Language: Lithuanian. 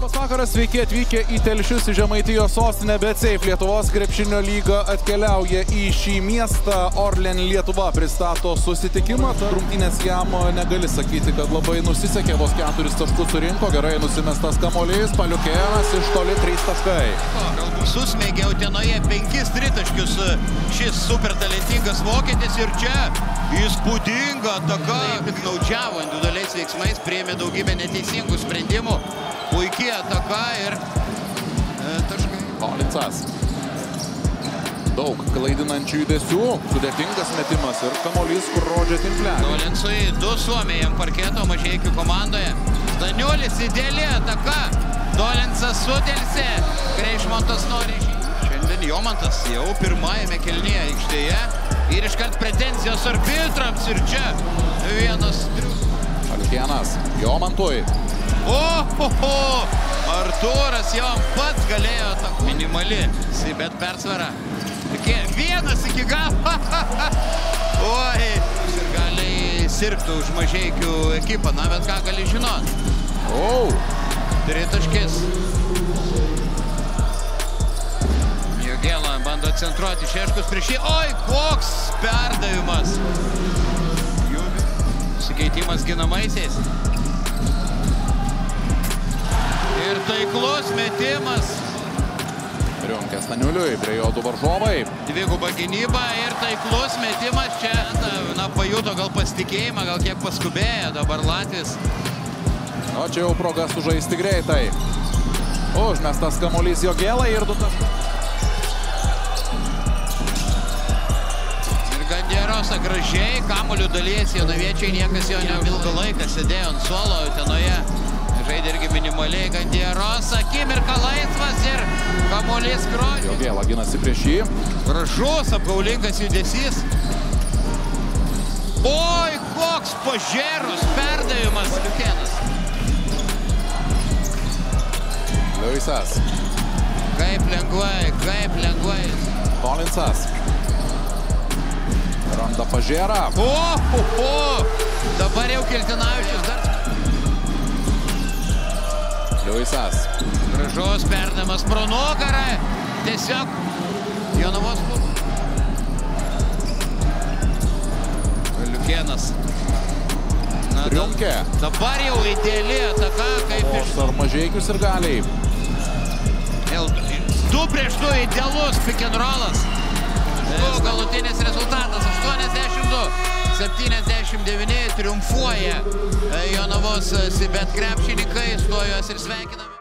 Labas vakaras, sveiki atvykę į Telšius, į Žemaitijos sostinę, bet Seif Lietuvos krepšinio lyga atkeliauja į šį miestą. Orlen Lietuva pristato susitikimą. Rungtynės jam negali sakyti, kad labai nusisekė, vos 4 taškus surinko, gerai nusimestas kamuolys, Paliukėnas iš toli 3 taškai. Galbūt susmeigė Utenoje 5 tritaškius šis super talentingas vokietis ir čia įspūdinga ataka. Piknaudžiavo individualiais veiksmais, priėmė daugybę neteisingų sprendimų. Puikiai ataka ir taškai. Kolinsas. Daug klaidinančių judesių, sudėtingas metimas ir kamuolys, kur rodžia tinklelį. Kolinsui 2 suomiai ant parketo Mažeikių komandoje. Staniulis ideali ataka. Kolinsas sudelsė. Kreišmontas nori. Šiandien Jomantas jau pirmajame kėlinyje aikštėje. Ir iškart pretenzijos arbitrams ir čia vienas. Paliukėnas Jomantui. Artūras jau pats galėjo atakuoti. Minimali, bet persvara. Vienas iki galo. Oi, ir gali sirgti už Mažeikių ekipą, na bet ką gali žinot. Tritaškis. Jogėla bando centruoti Šeškus prieš jį. Oi, koks perdavimas. Sikeitimas ginamaisiais. Ir taiklus metimas. Riunkė Staniuliui, prie jo 2 varžovai. Dviguba gynyba ir taiklus metimas čia. Na, pajuto gal pasitikėjimą, gal kiek paskubėjo dabar Latvis. O čia jau proga sužaisti greitai. Užmestas kamuolys Jogėlai ir 2 taškai. Ir Gandierosa gražiai kamuolių dalyjasi, jonaviečiai niekas jo neilgą laiką sėdėjo ant suolo Utenoje. Žaidė irgi minimaliai Gandierosa, akimirka laisvas ir kamuolys grožį. Jogėla ginasi prieš jį. Gražus, apgaulingas judesys. Oi, koks pažėrus perdavimas Paliukėnas. Liujisas. Kaip lengvai. Kolinsas. Randa pažėrą. Dabar jau Kiltinavičius dar. Liujisas. Gražus perdavimas pro nugarą. Tiesiog Jonavos klubas. Paliukėnas. Riunkė. Dabar jau ideali ataka, kaip iš... Ar Mažeikius ir galiai. 2 prieš 2 idealus pick and rollas. Galutinis rezultatas 82-79 triumfuoja Jonavos Sibet krepšininkai, su juos ir sveikiname.